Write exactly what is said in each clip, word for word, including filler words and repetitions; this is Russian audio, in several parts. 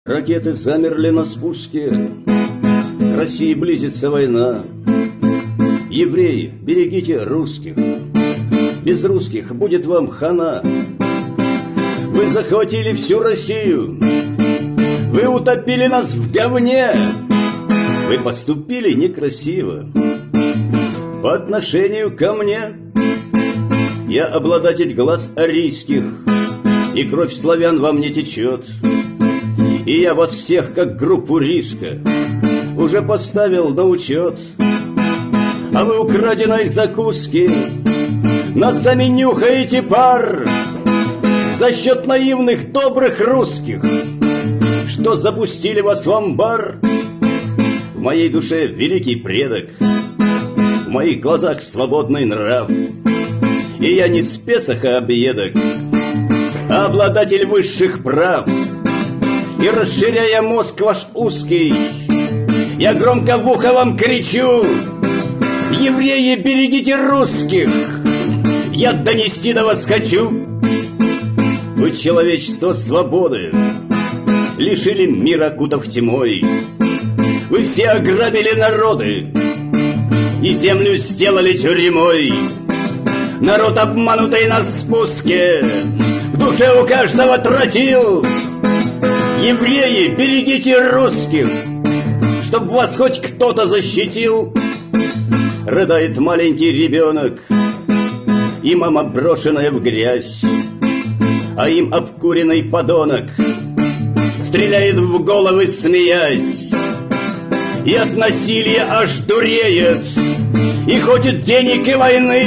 Ракеты замерли на спуске, к России близится война. Евреи, берегите русских, без русских будет вам хана. Вы захватили всю Россию, вы утопили нас в говне, вы поступили некрасиво по отношению ко мне. Я обладатель глаз арийских, и кровь славян во мне течет. И я вас всех, как группу риска, уже поставил на учет. А вы украденной закуски нас заменюхаете пар за счет наивных добрых русских, что запустили вас в амбар. В моей душе великий предок, в моих глазах свободный нрав, и я не спесах и объедок, а обладатель высших прав. И расширяя мозг ваш узкий, я громко в ухо вам кричу: евреи, берегите русских, я донести до вас хочу. Вы человечество свободы лишили мира, окутав тьмой. Вы все ограбили народы и землю сделали тюрьмой. Народ, обманутый на спуске, в душе у каждого тротил. Евреи, берегите русских, чтоб вас хоть кто-то защитил. Рыдает маленький ребенок, и мама, брошенная в грязь, а им обкуренный подонок стреляет в головы, смеясь, и от насилия аж дуреет, и хочет денег и войны.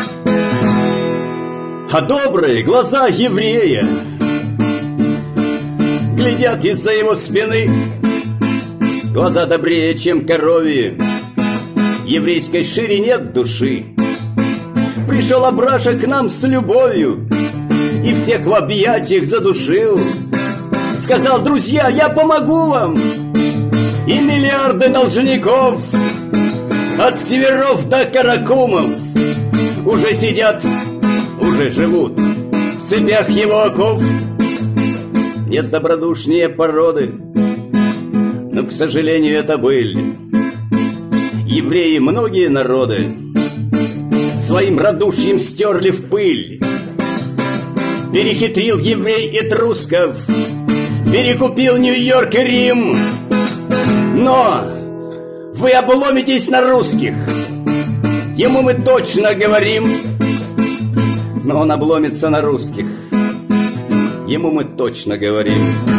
А добрые глаза еврея глядят из-за его спины. Глаза добрее, чем коровьи, еврейской шире нет души. Пришел Абраша к нам с любовью и всех в объятиях задушил. Сказал: друзья, я помогу вам. И миллиарды должников от северов до каракумов уже сидят, уже живут в цепях его оков. Нет добродушнее породы, но, к сожалению, это быль. Евреи многие народы своим радушием стерли в пыль. Перехитрил еврей этрусков, перекупил Нью-Йорк и Рим. Но вы обломитесь на русских, ему мы точно говорим. Но он обломится на русских, ему мы точно говорим.